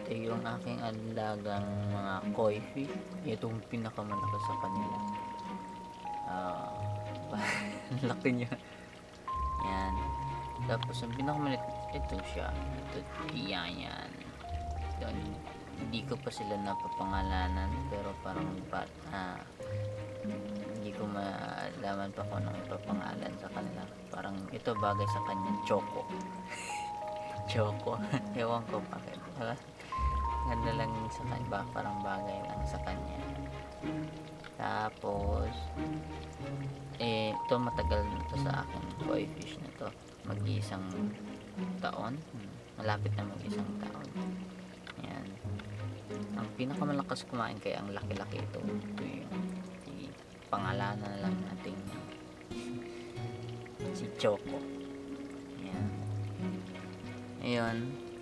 ito yung aking alagang mga koi fish. Itong pinakamalaki sa kanila. Laki niya. Yan. Tapos ang pinakamalit, ito siya. Ito, yan. Doon, hindi ko pa sila napapangalanan, pero parang hindi ko malaman pa kung anong ipapangalan sa kanila. Parang ito bagay sa kanya, Choco. Choco. Ewan ko bakit. Ganda lang sa kanya, parang bagay lang sa kanya. Tapos ito matagal na to sa akin, koi fish na to, mag-iisang taon, malapit na mag-isang taon. Yan, ang pinakamalakas kumain, kaya ang laki-laki ito yung pangalanan na lang natin si Choco. Yan, ayun.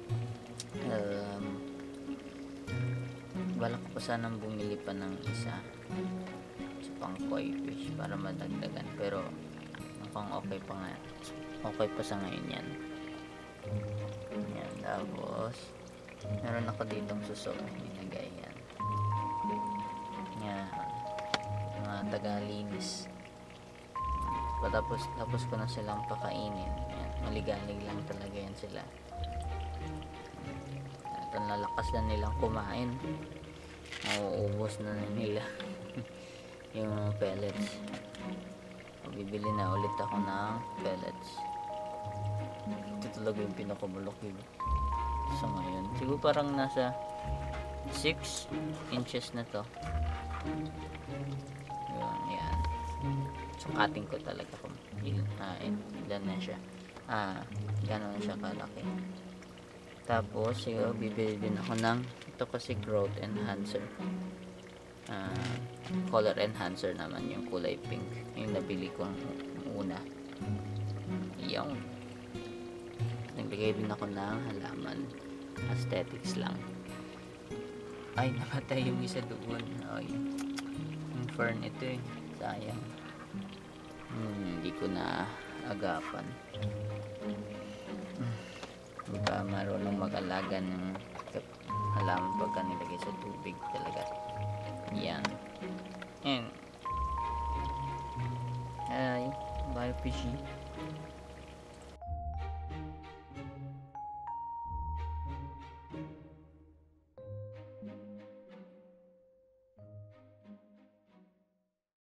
Balak ko pa sanang bumili pa ng isa pang koi fish para madagdagan, pero mukhang okay pa sa ngayon yan. Tapos meron ako ditong suso nilagay yan, mga tagalinis. Tapos ko na silang pakainin yan, maligalig lang talaga yan sila. At ang lalakas na nilang kumain, mauubos na nila yung pellets. Bibili na ulit ako ng pellets. Ito talaga yung pinakamalaki sa ngayon. Siguro parang nasa 6 inches na to. Yan. Sukatin ko talaga kung ilan na siya. Gano'n siya kalaki. Tapos siguro bibili din ako ng ito kasi growth enhancer. Color enhancer naman yung kulay pink, yung nabili ko una. Yung nagbigay din ako ng halaman, aesthetics lang. Ay, namatay yung isa doon. Yung fern ito sayang. Hindi ko na agapan. Baka marunong mag-alaga ng halaman pagka nilagay sa tubig talaga. Yan. Ay, bye fishy.